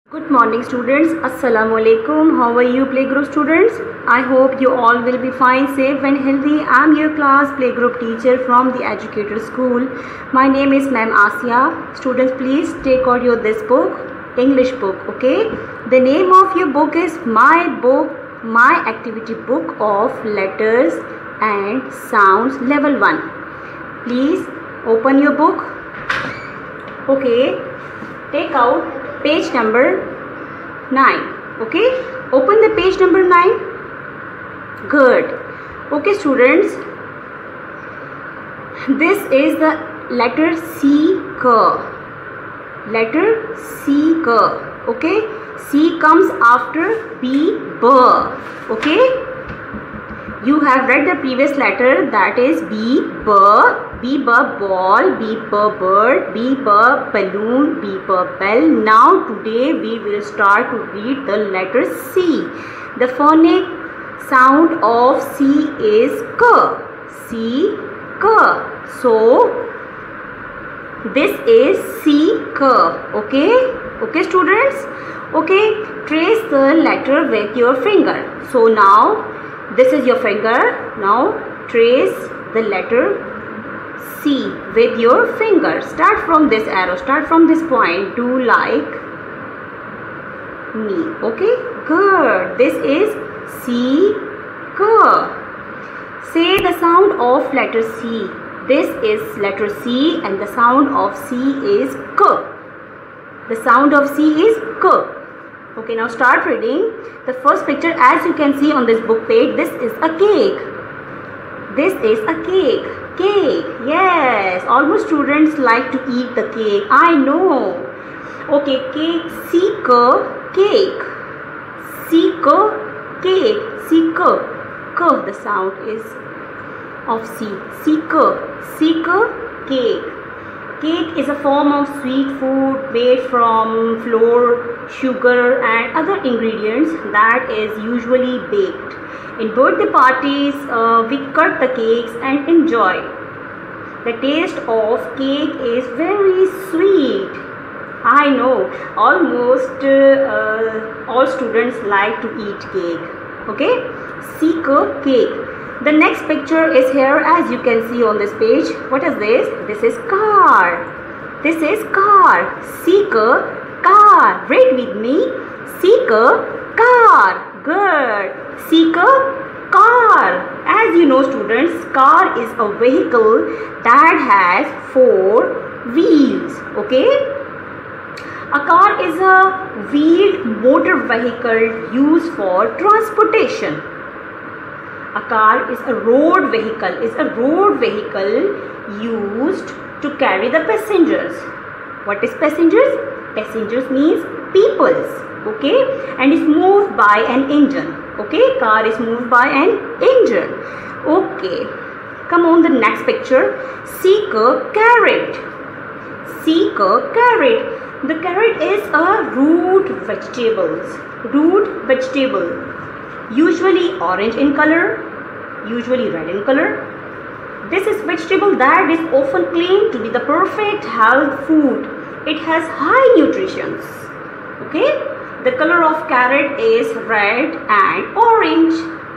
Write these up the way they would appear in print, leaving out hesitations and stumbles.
Good morning students. Assalamu alaikum. How are you playgroup students? I hope you all will be fine, safe and healthy. I am your class playgroup teacher from the Educator School. My name is Ma'am Asia. Students, please take out your this book, English book, okay? The name of your book is My Book, My Activity Book of Letters and Sounds Level 1. Please open your book. Okay, take out page number 9. Okay, open the page number 9. Good. Okay students, this is the letter C, letter C, okay? C comes after B, B, okay? You have read the previous letter, that is B, B, B, B, ball, B, B, bird, B, B, balloon, B, B, bell. Now today we will start to read the letter C. The phonic sound of C is K. C, K. So this is C, K. Okay? Okay students? Okay, trace the letter with your finger. So now this is your finger. Now trace the letter C with your finger. Start from this arrow, start from this point. Do like me. Okay, good. This is C, K. Say the sound of letter C. This is letter C and the sound of C is K. The sound of C is K. Okay, now start reading. The first picture, as you can see on this book page, this is a cake. This is a cake. Cake, yes. Almost students like to eat the cake. I know. Okay, cake. C-K, cake. C-K, cake. C-K, K. The sound is of C. C-K, C-K, cake. Cake is a form of sweet food made from flour, sugar and other ingredients that is usually baked. In birthday parties, we cut the cakes and enjoy. The taste of cake is very sweet. I know, almost all students like to eat cake. Okay, C-K, cake. The next picture is here, as you can see on this page. What is this? This is car. This is car. C-K, car. Read with me. C-K, car. Good. C-K, car. As you know students, car is a vehicle that has 4 wheels. Okay. A car is a wheeled motor vehicle used for transportation. A car is a road vehicle, used to carry the passengers. What is passengers? Passengers means peoples, okay? And is moved by an engine, okay? Car is moved by an engine, okay? Come on, the next picture. C-K, carrot. C-K, carrot. The carrot is a root vegetable, usually orange in color, usually red in color. This is vegetable that is often claimed to be the perfect health food. It has high nutrition. Okay, the color of carrot is red and orange.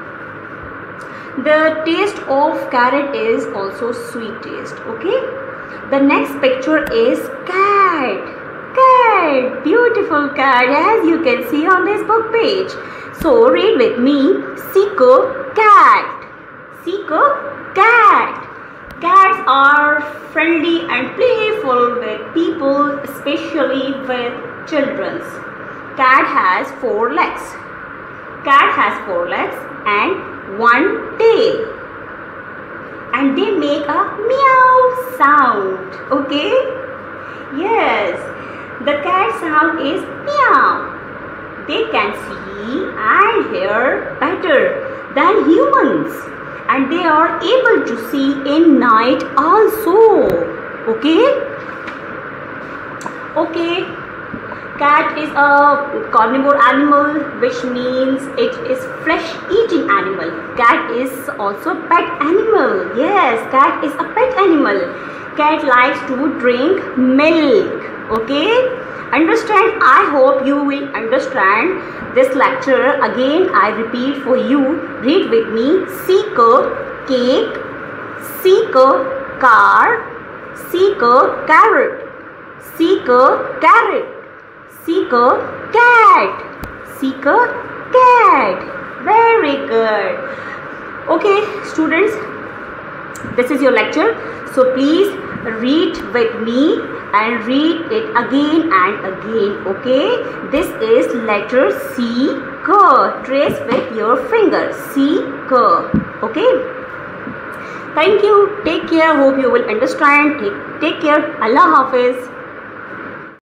The taste of carrot is also sweet taste. Okay, the next picture is cat. Cat, beautiful cat, as you can see on this book page. So read with me. C-K, cat. C-K, cat. Cats are friendly and playful with people, especially with children. Cat has 4 legs. Cat has 4 legs and 1 tail. And they make a meow sound. Okay? Yes. The cat sound is meow. They can see and hear better than humans, and they are able to see in night also. Okay? Okay. Cat is a carnivore animal, which means it is flesh-eating animal. Cat is also a pet animal. Yes, cat is a pet animal. Cat likes to drink milk. Okay? Understand? I hope you will understand this lecture. Again, I repeat for you. Read with me. Seek a cake, seek a car, seek a carrot, seek a carrot, seek a cat, seek a cat. Very good. Okay, students, this is your lecture. So please read with me and read it again and again. Okay, this is letter C. K. Trace with your finger. C. K. Okay. Thank you. Take care. Hope you will understand. Take care. Allah Hafiz.